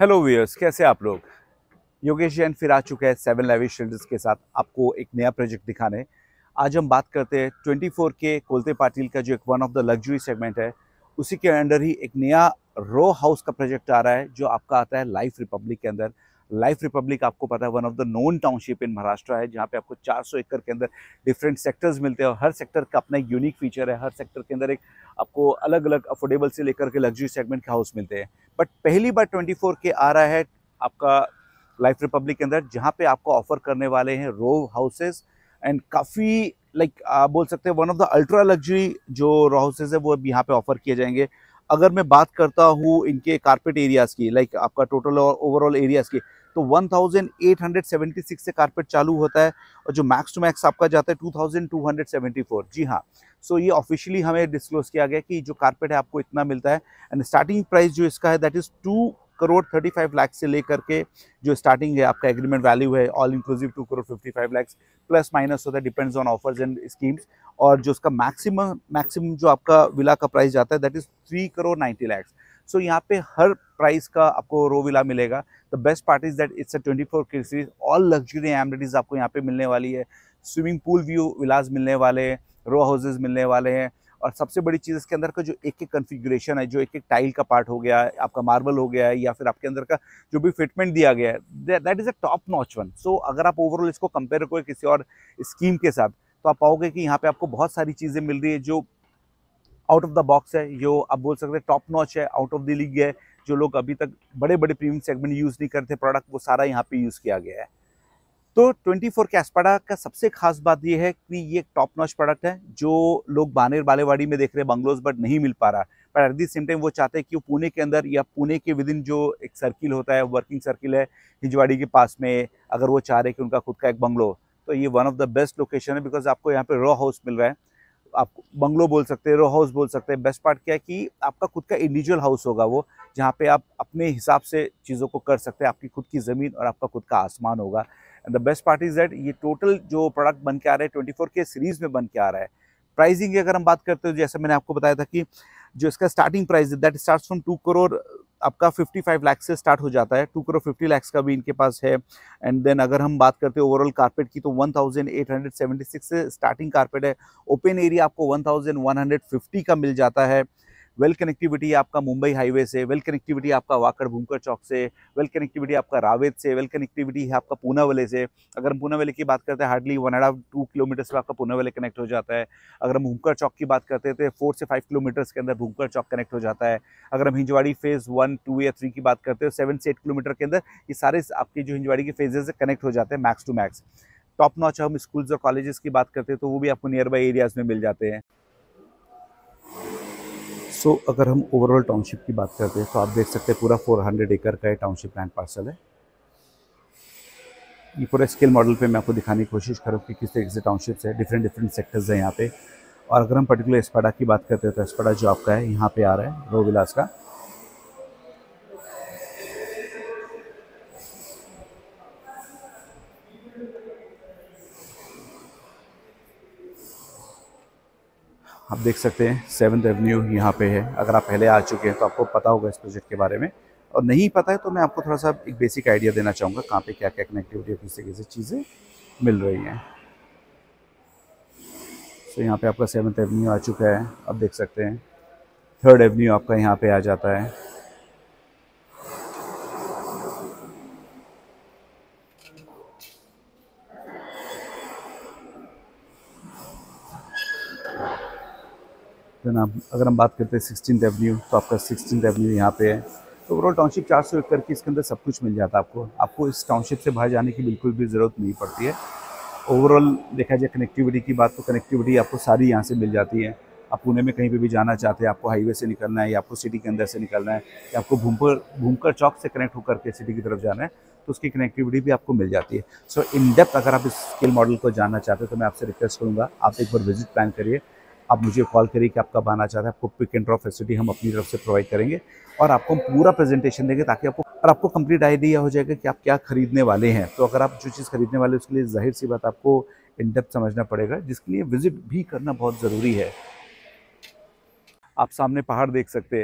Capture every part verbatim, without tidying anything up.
Hello viewers, कैसे आप लोग। योगेश जैन फिर आ चुके हैं सेवन लेविश शिल्डर्स के साथ आपको एक नया प्रोजेक्ट दिखाने। आज हम बात करते हैं ट्वेंटी फोर के कोलते पाटिल का जो एक one of the luxury segment है, उसी के अंडर ही एक नया रो हाउस का प्रोजेक्ट आ रहा है जो आपका आता है लाइफ रिपब्लिक के अंदर। लाइफ रिपब्लिक आपको पता है one of the known township in Maharashtra है, जहाँ पे आपको चार सौ एकड़ के अंदर डिफरेंट सेक्टर्स मिलते हैं और हर सेक्टर का अपना एक यूनिक फीचर है। हर सेक्टर के अंदर एक आपको अलग अलग अफोर्डेबल से लेकर के लग्जरी सेगमेंट के हाउस मिलते हैं। बट पहली बार ट्वेंटी फोर के आ रहा है आपका लाइफ रिपब्लिक के अंदर, जहाँ पे आपको ऑफर करने वाले हैं रो हाउसेस एंड काफ़ी लाइक आप बोल सकते हैं one of the ultra luxury जो रो हाउसेस है वो अब यहाँ पे ऑफर किए जाएंगे। अगर मैं बात करता हूँ इनके कारपेट एरियाज़ की, लाइक आपका टोटल और ओवरऑल एरियाज़ की, तो one thousand eight hundred seventy six से कारपेट चालू होता है और जो मैक्स टू मैक्स आपका जाता है two thousand two hundred seventy four. जी हाँ, सो ये ऑफिशियली हमें डिस्क्लोज किया गया कि जो कारपेट है आपको इतना मिलता है एंड स्टार्टिंग प्राइस जो इसका है that is two crore thirty five lakh से लेकर के जो स्टार्टिंग है आपका एग्रीमेंट वैल्यू है all inclusive two crore fifty five lakhs plus minus होता है, depends on offers and schemes. और जो उसका मैक्सिमम मैक्सिमम जो आपका विला का प्राइस जाता है that is three crore ninety lakhs. So यहाँ पे हर प्राइस का आपको रो विला मिलेगा। The best part is that it's a twenty four K series, all luxury amenities आपको यहाँ पे मिलने वाली है। स्विमिंग पूल व्यू विलाज मिलने वाले हैं, रो हाउसेज मिलने वाले हैं और सबसे बड़ी चीज़ इसके अंदर का जो एक एक कॉन्फ़िगरेशन है, जो एक एक टाइल का पार्ट हो गया, आपका मार्बल हो गया है या फिर आपके अंदर का जो भी फिटमेंट दिया गया है that is a top notch one. So अगर आप ओवरऑल इसको कंपेयर करो किसी और स्कीम के साथ तो आप पाओगे कि यहाँ पे आपको बहुत सारी चीज़ें मिल रही है जो आउट ऑफ द बॉक्स है, जो आप बोल सकते हैं टॉप नॉच है, आउट ऑफ द लीग है। जो लोग अभी तक बड़े बड़े प्रीमियम सेगमेंट यूज़ नहीं करते प्रोडक्ट, वो सारा यहाँ पे यूज़ किया गया है। तो ट्वेंटी फोर के एस्पाडा का सबसे खास बात यह है कि ये एक टॉप नॉच प्रोडक्ट है जो लोग बानेर बालेवाड़ी में देख रहे हैं बंगलोज, बट नहीं मिल पा रहा। पर एट द सेम टाइम वो चाहते हैं कि वो पुणे के अंदर या पुणे के विद इन जो एक सर्किल होता है, वर्किंग सर्किल है हिंजवाड़ी के पास में, अगर वो चाह रहे हैं कि उनका खुद का एक बंगलो, तो ये one of the best location है बिकॉज आपको यहाँ पे रो हाउस मिल रहा है। आप बंगलो बोल सकते हैं, रो हाउस बोल सकते हैं। बेस्ट पार्ट क्या है कि आपका खुद का इंडिविजुअल हाउस होगा वो, जहाँ पे आप अपने हिसाब से चीज़ों को कर सकते हैं। आपकी खुद की ज़मीन और आपका खुद का आसमान होगा। And the best part is that ये टोटल जो प्रोडक्ट बन के आ रहा है ट्वेंटी फोर के सीरीज में बन के आ रहा है। प्राइसिंग की अगर हम बात करते हो, जैसे मैंने आपको बताया था कि जो इसका स्टार्टिंग प्राइस है that starts from two crore आपका फिफ्टी फाइव लाख से स्टार्ट हो जाता है, टू करोड़ फिफ्टी लाख का भी इनके पास है। एंड देन अगर हम बात करते हैं ओवरऑल कारपेट की तो one thousand eight hundred seventy six से स्टार्टिंग कारपेट है। ओपन एरिया आपको one thousand one hundred fifty का मिल जाता है। वेल कनेक्टिविटी आपका मुंबई हाईवे से, वेल कनेक्टिविटी आपका वाकड़ भूमकर चौक से, वेल कनेक्टिविटी आपका रावेत से, वेल कनेक्टिविटी है आपका पूनावाले से। अगर हम पूनावाले की बात करते हैं hardly one and half two kilometre से आपका पूनावाले कनेक्ट हो जाता है। अगर हम भूमकर चौक की बात करते हैं तो फोर से फाइव किलोमीटर्स के अंदर भूमकर चौक कनेक्ट हो जाता है। अगर हम हिंजवाड़ी फेज वन टू या थ्री की बात करते हैं सेवन से एट किलोमीटर के अंदर ये सारे आपके जो हिंजवाड़ी के फेजेस से कनेक्ट हो जाते हैं max to max. Top notch हम स्कूल्स और कॉलेजेस की बात करते हैं तो वो भी आपको नियर बाई एरियाज में मिल जाते हैं। सो so, अगर हम ओवरऑल टाउनशिप की बात करते हैं तो आप देख सकते हैं पूरा फोर हंड्रेड एकड़ का टाउनशिप लैंड पार्सल है। ये पूरा स्केल मॉडल पे मैं आपको दिखाने की कोशिश करूँ कि किस तरीके से टाउनशिप्स है, डिफरेंट डिफरेंट सेक्टर्स हैं यहाँ पे। और अगर हम पर्टिकुलर एस्पाडा की बात करते हैं तो एस्पाडा जो आपका है यहाँ पे आ रहा है रो विलास का। आप देख सकते हैं सेवन्थ एवेन्यू यहाँ पे है। अगर आप पहले आ चुके हैं तो आपको पता होगा इस प्रोजेक्ट के बारे में, और नहीं पता है तो मैं आपको थोड़ा सा एक बेसिक आइडिया देना चाहूँगा कहाँ पे क्या क्या कनेक्टिविटी और किस तरीके से चीज़ें मिल रही हैं। तो यहाँ पे आपका सेवन्थ एवेन्यू आ चुका है, आप देख सकते हैं। थर्ड एवेन्यू आपका यहाँ पे आ जाता है। देन आप अगर हम बात करते हैं सिक्सटीन्थ एवेन्यू तो आपका सिक्सटीन्थ एवेन्यू यहाँ पे है। तो ओवरऑल टाउनशिप चार सौ एकड़ की, इसके अंदर सब कुछ मिल जाता है आपको। आपको इस टाउनशिप से बाहर जाने की बिल्कुल भी ज़रूरत नहीं पड़ती है। ओवरऑल देखा जाए कनेक्टिविटी की बात तो कनेक्टिविटी आपको सारी यहाँ से मिल जाती है। आप पुणे में कहीं पे भी जाना चाहते हैं, आपको हाईवे से निकलना है या आपको सिटी के अंदर से निकलना है या आपको भूमकर भूमकर चौक से कनेक्ट होकर के सिटी की तरफ जाना है तो उसकी कनेक्टिविटी भी आपको मिल जाती है। सो इन डेप्थ अगर आप इस स्केल मॉडल को जानना चाहते हैं तो मैं आपसे रिक्वेस्ट करूँगा आप एक बार विजिट प्लान करिए। आप मुझे कॉल करिए कि आप कब आना चाहते हैं। आपको पिक एंड ड्रॉप फैसिलिटी हम अपनी तरफ से प्रोवाइड करेंगे और आपको हम पूरा प्रेजेंटेशन देंगे ताकि आपको और आपको कंप्लीट आइडिया हो जाएगा कि आप क्या खरीदने वाले हैं। तो अगर आप जो चीज़ खरीदने वाले हैं उसके लिए जाहिर सी बात आपको इन डेप्थ समझना पड़ेगा, जिसके लिए विजिट भी करना बहुत ज़रूरी है। आप सामने पहाड़ देख सकते हैं,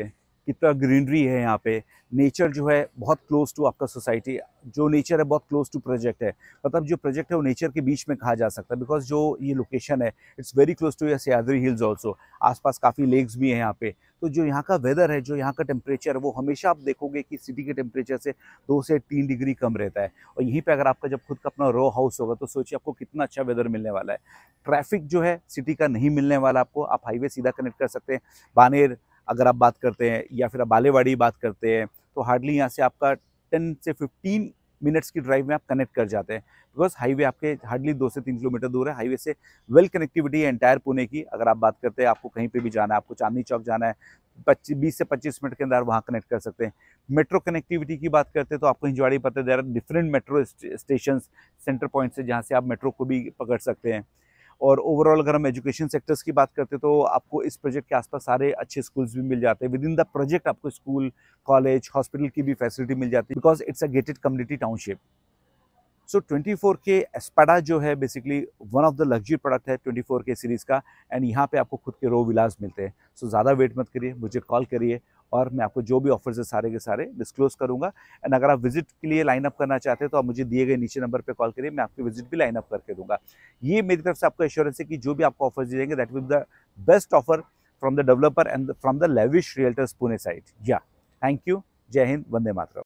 कितना ग्रीनरी है यहाँ पे, नेचर जो है बहुत क्लोज टू आपका सोसाइटी, जो नेचर है बहुत क्लोज टू प्रोजेक्ट है, मतलब जो प्रोजेक्ट है वो नेचर के बीच में कहा जा सकता है, बिकॉज जो ये लोकेशन है it's very close to Sahyadri hills also, आसपास काफ़ी लेक्स भी हैं यहाँ पे। तो जो यहाँ का वेदर है, जो यहाँ का टेम्परेचर है, वो हमेशा आप देखोगे कि सिटी के टेम्परेचर से दो से तीन डिग्री कम रहता है। और यहीं पे अगर आपका जब खुद का अपना रो हाउस होगा तो सोचिए आपको कितना अच्छा वेदर मिलने वाला है। ट्रैफिक जो है सिटी का नहीं मिलने वाला आपको, आप हाईवे सीधा कनेक्ट कर सकते हैं। बानेर अगर आप बात करते हैं या फिर आप बालेवाड़ी बात करते हैं तो हार्डली यहाँ से आपका टेन से फिफ्टीन मिनट्स की ड्राइव में आप कनेक्ट कर जाते हैं, बिकॉज हाईवे आपके हार्डली दो से तीन किलोमीटर दूर है। हाईवे से वेल कनेक्टिविटी है एंटायर पुणे की। अगर आप बात करते हैं आपको कहीं पे भी जाना है, आपको चांदनी चौक जाना है, पच्चीस बीस से पच्चीस मिनट के अंदर वहाँ कनेक्ट कर सकते हैं। मेट्रो कनेक्टिविटी की बात करते हैं तो आपको हिंजवाड़ी पता है there are different metro station centre point से जहाँ से आप मेट्रो को भी पकड़ सकते हैं। और ओवरऑल अगर हम एजुकेशन सेक्टर्स की बात करते हैं तो आपको इस प्रोजेक्ट के आसपास सारे अच्छे स्कूल्स भी मिल जाते हैं। विद इन द प्रोजेक्ट आपको स्कूल, कॉलेज, हॉस्पिटल की भी फैसिलिटी मिल जाती है, because it's a gated community township. So twenty four K Espada जो है basically one of the luxury product है ट्वेंटी फोर के सीरीज़ का, एंड यहाँ पे आपको खुद के रो विलास मिलते हैं। सो so, ज़्यादा वेट मत करिए, मुझे कॉल करिए और मैं आपको जो भी ऑफर्स है सारे के सारे डिस्क्लोज करूँगा। एंड अगर आप विजिट के लिए लाइन अप करना चाहते हैं तो आप मुझे दिए गए नीचे नंबर पे कॉल करिए, मैं आपकी विजिट भी लाइन अप करके दूंगा। ये मेरी तरफ से आपको एश्योरेंस है कि जो भी आपको ऑफर्स दिए जाएंगे that will the best offer from the developer and from the lavish realtors Pune side. या थैंक यू, जय हिंद, वंदे मातरम।